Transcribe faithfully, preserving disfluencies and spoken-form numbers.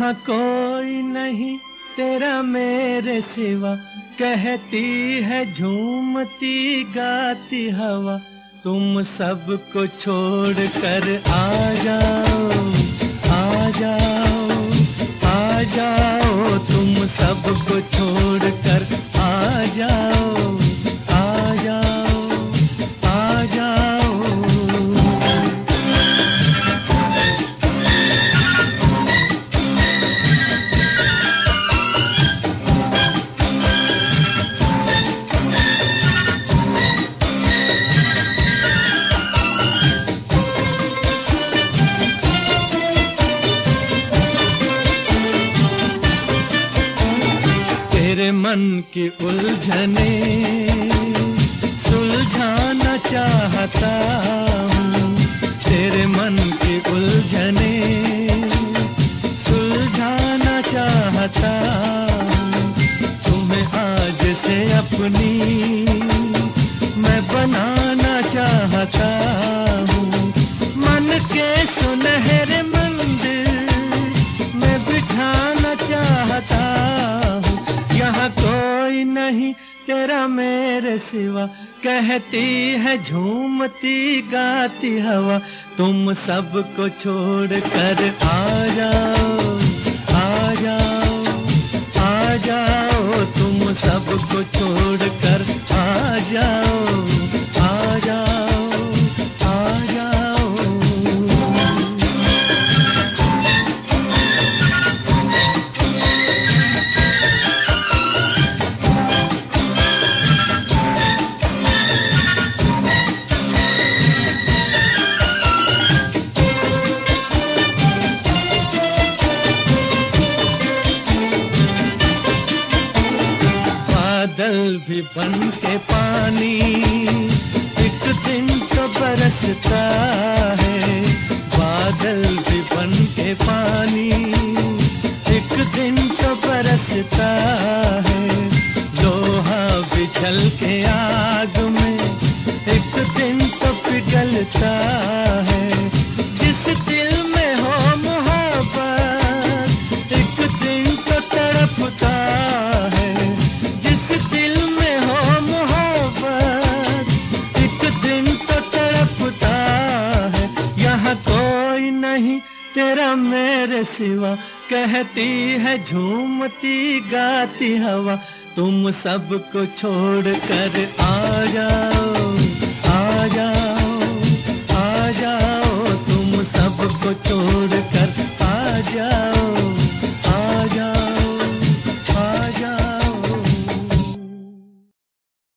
यहाँ कोई नहीं तेरा मेरे सिवा, कहती है झूमती गाती हवा। तुम सबको छोड़ कर आ जाओ, आ जाओ, आ जाओ। तुम सबको छोड़ कर आ जाओ, आ जाओ, आ जाओ। तेरे मन की उलझने सुलझाना चाहता हूँ, तेरे मन की उलझने सुलझाना चाहता हूँ। तुम्हें आज से अपनी मैं बनाना चाहता हूँ। मन के सुनहरे मंदिर मैं बिठाना चाहता हूँ। यहाँ कोई नहीं तेरा मेरे सिवा, कहती है झूमती गाती हवा। तुम सबको छोड़ कर आ जाओ, आ जाओ, आ जाओ। तुम सबको छोड़ कर आ जाओ, आ जाओ, आ जाओ। बादल भी बन के पानी एक दिन तो बरसता है। बादल भी बन के पानी एक दिन तो बरसता है। लोहा भी जल के आग में एक दिन तो पिघलता है। जिस दिल में हो मोहब्बत एक दिन तो तड़पता है। दिल में हो मोहब्बत एक दिन तो तड़पता है। यहाँ कोई नहीं तेरा मेरे सिवा, कहती है झूमती गाती हवा। तुम सबको छोड़ कर आ जाओ,